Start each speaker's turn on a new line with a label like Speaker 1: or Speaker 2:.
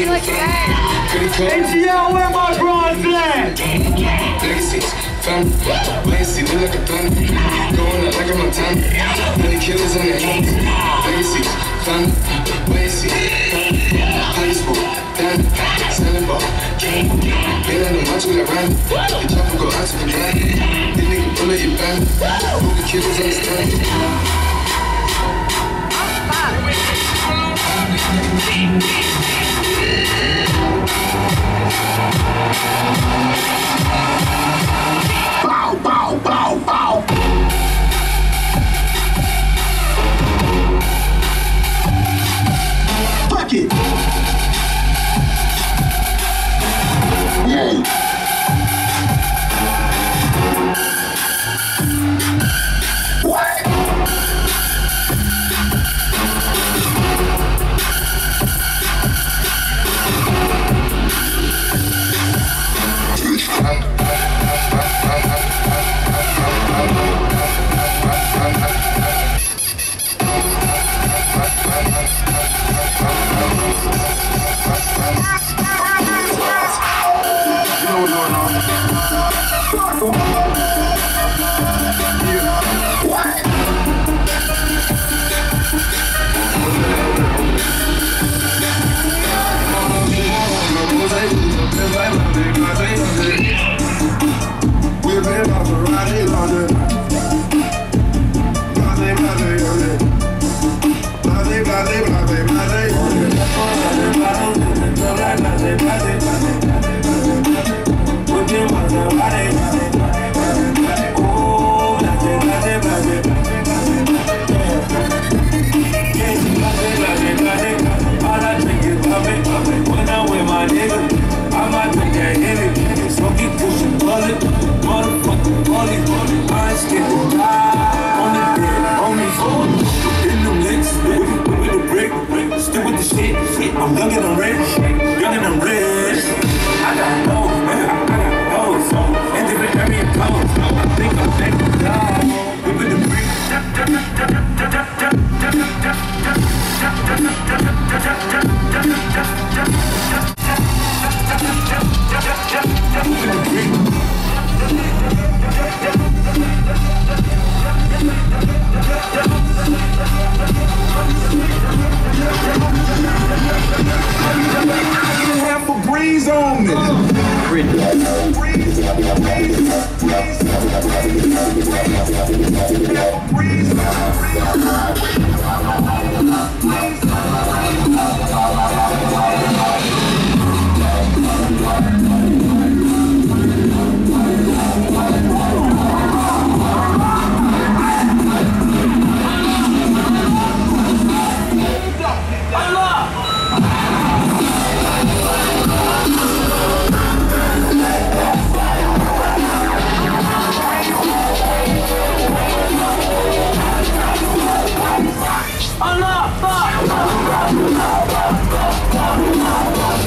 Speaker 1: ATL, where my bros at?
Speaker 2: Legacies, family, legacy, look like a planet. Going out like a Montana. Many killers on their hands. Legacies, family, legacy, high school, down, selling ball. Been on the march with a run. The chopper go out to the ground. This nigga pull up your band. Who the killers understand? Bow, bow, bow, bow. Fuck it. Yay. What? I'm young and I'm rich, young and I'm rich. I got hoes, man, I got hoes, and different area codes. I think I'm back to God. We with the brick. Half a breeze on me. Breeze.